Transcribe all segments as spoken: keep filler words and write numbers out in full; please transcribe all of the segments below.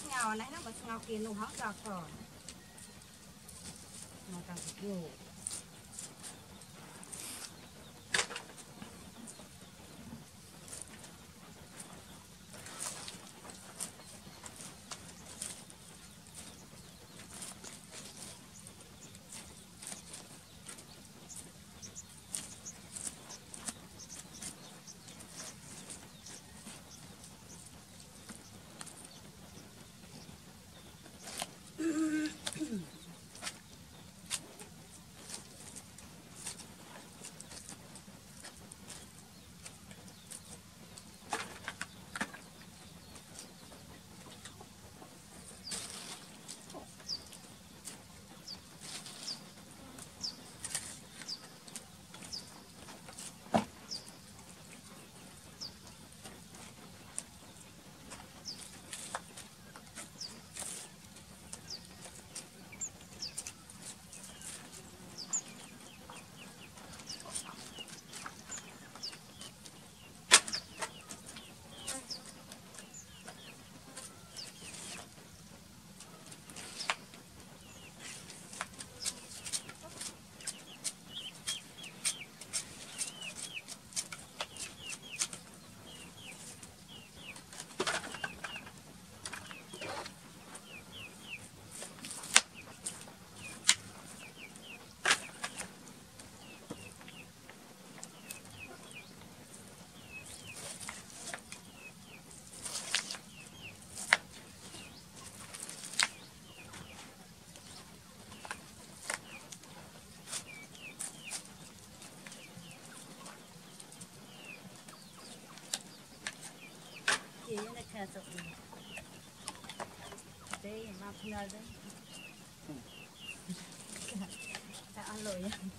ngào này nó có ngào kia nụ hóng giọt rồi mà càng phải nhiều Hãy subscribe cho kênh Ghiền Mì Gõ để không bỏ lỡ những video hấp dẫn.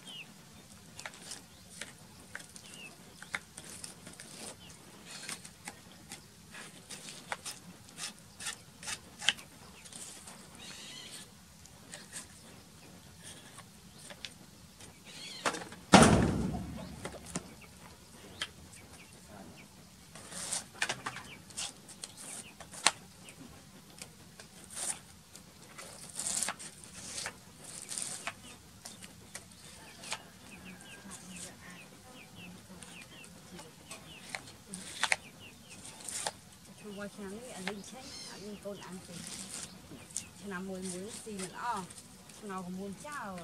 Qua chán đấy anh linh chết anh con ăn gì làm mùi muối gì nữa nào cũng muốn chào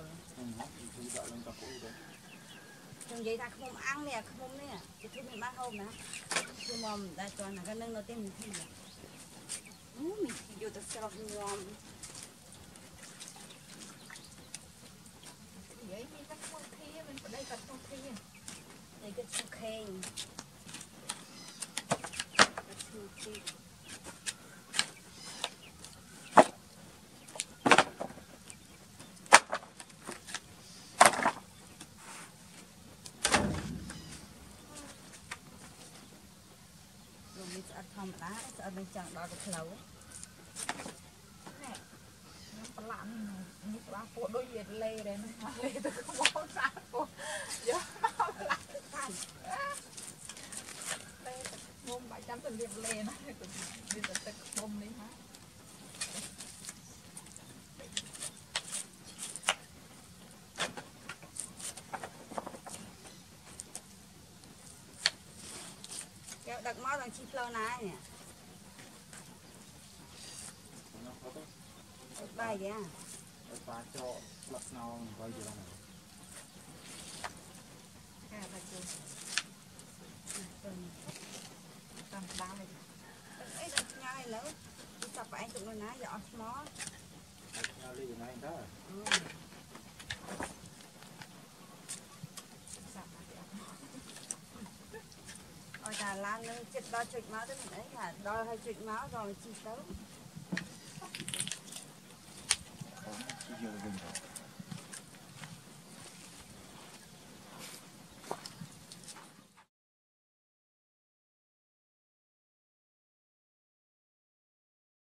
trong giấy ta không ăn nè không nè cái thứ mình bán hôm nè cứ mồm ra cho là cái nâng nó tên mình thi mình vô tới sau ngon vậy mình bắt không thi mình ở đây bắt không thi đây cái su khen Thank you. Rồi mình sẽ thầm đá, sẽ bên chẳng đó được lâu. Nè, nó có lắm như các phụ đôi nhiệt lê đấy, nó lê từ không bó ra cô. Giờ nó lại thức thành. Mông bảy trăm từ liệp lê nó bây giờ tức mông đi hả kéo đặt máu bằng chi flow này nè bài vậy à phá cho lật nào coi gì là này à bà chị tầm ba mươi ấy là nhai lỡ tập anh tụi nó ná giỏ mó nó đi này đó ôi là lan nó chết đo chụp máu tới mình ấy là đo hay chụp máu rồi chi tới Chưa